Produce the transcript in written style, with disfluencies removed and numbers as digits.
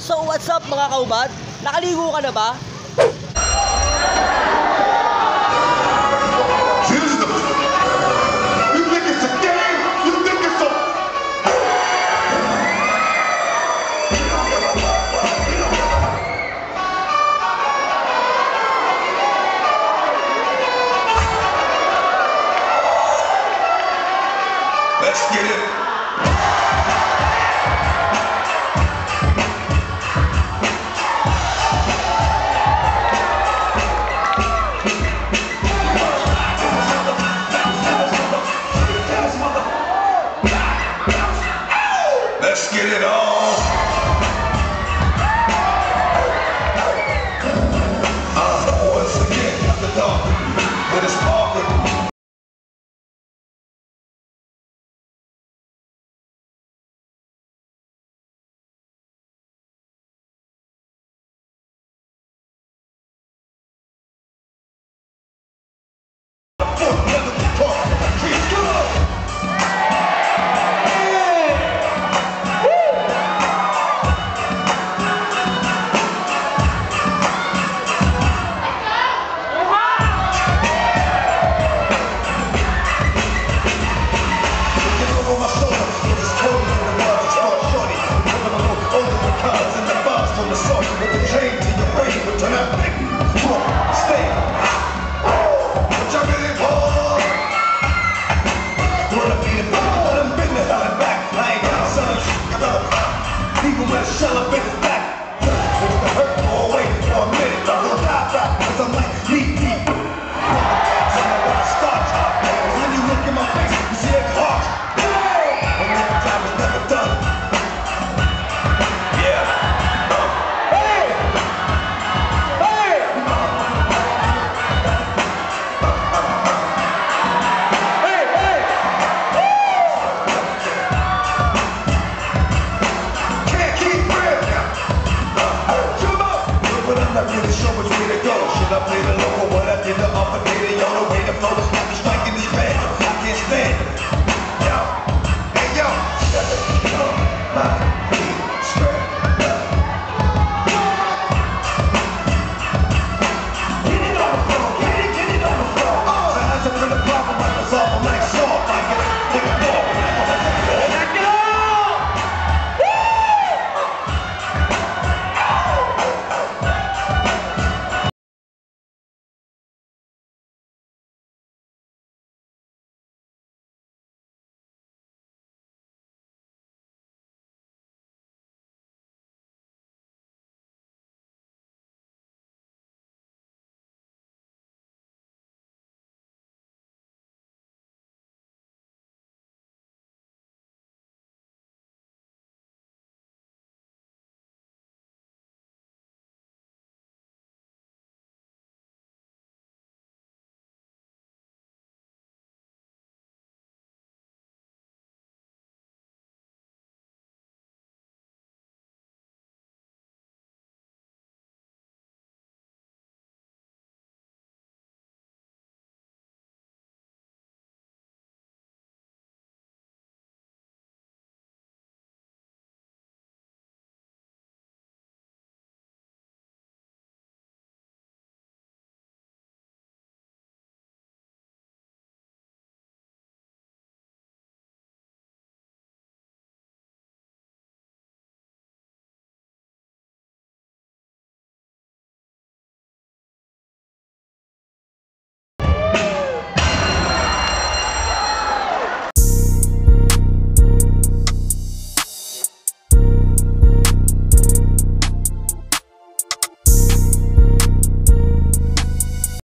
So what's up mga kaubad? Nakaligo ka na ba? You think it's a game? You think it's a... Let's get it. Let's get it on. Once again, the dog with his pocket. I play the local, what I did the upper, on the way to flow.